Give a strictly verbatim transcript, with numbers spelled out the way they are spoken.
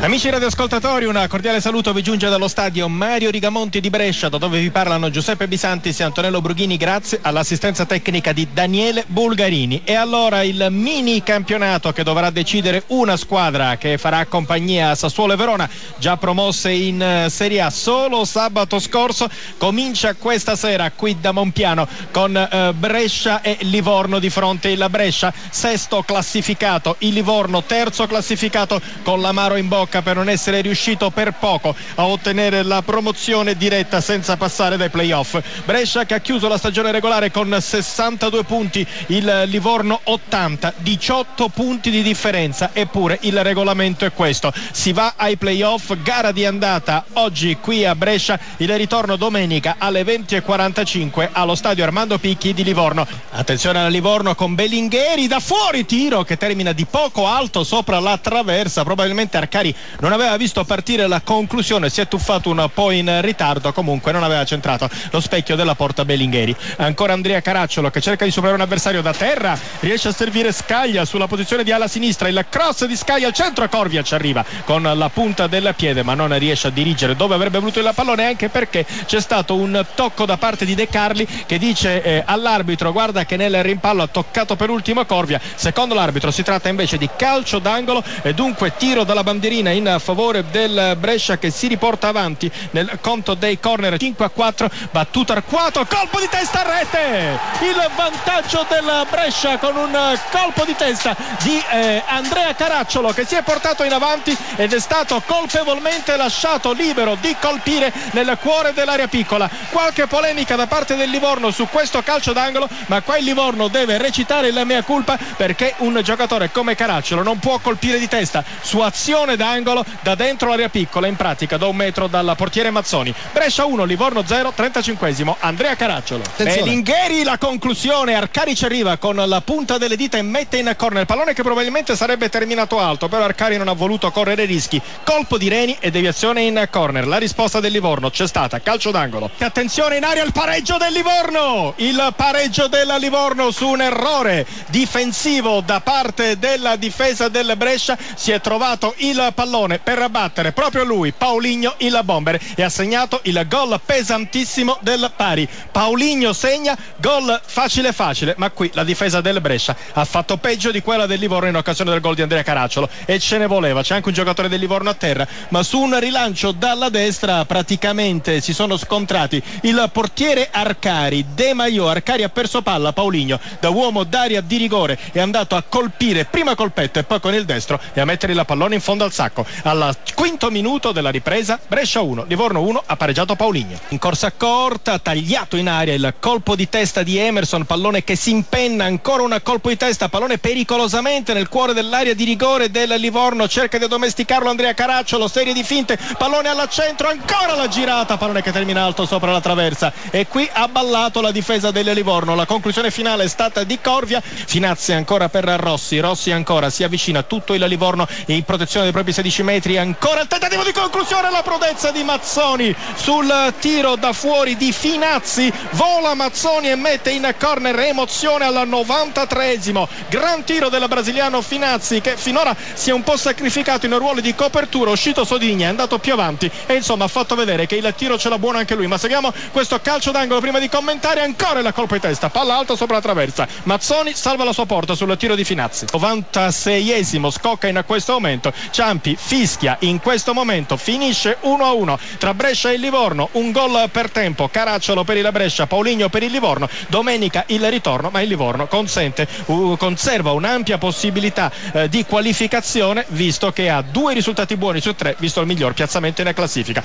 Amici radioascoltatori, un cordiale saluto vi giunge dallo stadio Mario Rigamonti di Brescia, da dove vi parlano Giuseppe Bisantis e Antonello Brughini, grazie all'assistenza tecnica di Daniele Bulgarini. E allora il mini campionato che dovrà decidere una squadra che farà compagnia a Sassuolo e Verona, già promosse in Serie A solo sabato scorso, comincia questa sera qui da Monpiano con eh, Brescia e Livorno di fronte. Il Brescia sesto classificato, il Livorno terzo classificato, con l'amaro in bocca per non essere riuscito per poco a ottenere la promozione diretta senza passare dai playoff. Brescia che ha chiuso la stagione regolare con sessantadue punti, il Livorno ottanta, diciotto punti di differenza, eppure il regolamento è questo: si va ai playoff, gara di andata oggi qui a Brescia, il ritorno domenica alle venti e quarantacinque allo stadio Armando Picchi di Livorno. Attenzione alla Livorno con Bellingheri da fuori, tiro che termina di poco alto sopra la traversa, probabilmente Arcari non aveva visto partire la conclusione, si è tuffato un po' in ritardo, comunque non aveva centrato lo specchio della porta Bellingheri. Ancora Andrea Caracciolo che cerca di superare un avversario da terra, riesce a servire Scaglia sulla posizione di ala sinistra, il cross di Scaglia al centro, Corvia ci arriva con la punta del piede ma non riesce a dirigere dove avrebbe voluto il pallone, anche perché c'è stato un tocco da parte di De Carli che dice eh, all'arbitro: guarda che nel rimpallo ha toccato per ultimo Corvia. Secondo l'arbitro si tratta invece di calcio d'angolo e dunque tiro dalla bandierina in favore del Brescia, che si riporta avanti nel conto dei corner. Cinque a quattro, battuto Arquato, colpo di testa a rete, il vantaggio del Brescia con un colpo di testa di eh, Andrea Caracciolo, che si è portato in avanti ed è stato colpevolmente lasciato libero di colpire nel cuore dell'area piccola. Qualche polemica da parte del Livorno su questo calcio d'angolo, ma qua il Livorno deve recitare il mea culpa, perché un giocatore come Caracciolo non può colpire di testa su azione d'angolo da dentro l'area piccola, in pratica da un metro dal portiere Mazzoni. Brescia uno, Livorno zero, trentacinquesimo, Andrea Caracciolo. Bellingheri, la conclusione, Arcari ci arriva con la punta delle dita e mette in corner, pallone che probabilmente sarebbe terminato alto, però Arcari non ha voluto correre rischi, colpo di Reni e deviazione in corner. La risposta del Livorno c'è stata, calcio d'angolo. Attenzione in aria, il pareggio del Livorno, il pareggio della Livorno su un errore difensivo da parte della difesa del Brescia. Si è trovato il pallone per abbattere proprio lui, Paulinho, il bomber, e ha segnato il gol pesantissimo del pari. Paulinho segna, gol facile facile, ma qui la difesa del Brescia ha fatto peggio di quella del Livorno in occasione del gol di Andrea Caracciolo, e ce ne voleva. C'è anche un giocatore del Livorno a terra, ma su un rilancio dalla destra praticamente si sono scontrati il portiere Arcari, De Maio. Arcari ha perso palla, Paulinho da uomo d'area di rigore è andato a colpire prima col petto e poi con il destro e a mettere il pallone in fondo al sacco. Al quinto minuto della ripresa, Brescia uno, Livorno uno, ha pareggiato Paulinho. In corsa corta, tagliato in aria il colpo di testa di Emerson, pallone che si impenna, ancora un colpo di testa, pallone pericolosamente nel cuore dell'area di rigore del Livorno, cerca di addomesticarlo Andrea Caracciolo, serie di finte, pallone alla centro, ancora la girata, pallone che termina alto sopra la traversa, e qui ha ballato la difesa del Livorno. La conclusione finale è stata di Corvia. Finazzi ancora per Rossi, Rossi ancora si avvicina tutto il Livorno in protezione dei propri sedici metri, ancora il tentativo di conclusione, la prudenza di Mazzoni sul tiro da fuori di Finazzi, vola Mazzoni e mette in corner, emozione al novantatreesimo, gran tiro del brasiliano Finazzi, che finora si è un po' sacrificato in ruoli di copertura, uscito Sodigna, è andato più avanti e insomma ha fatto vedere che il tiro ce l'ha buono anche lui. Ma seguiamo questo calcio d'angolo prima di commentare. Ancora la colpo di testa, palla alta sopra la traversa, Mazzoni salva la sua porta sul tiro di Finazzi. novantaseiesimo, scocca in questo momento, Ciampi fischia in questo momento, finisce uno a uno tra Brescia e Livorno, un gol per tempo, Caracciolo per il Brescia, Paulinho per il Livorno. Domenica il ritorno, ma il Livorno consente, uh, conserva un'ampia possibilità uh, di qualificazione, visto che ha due risultati buoni su tre, visto il miglior piazzamento in classifica.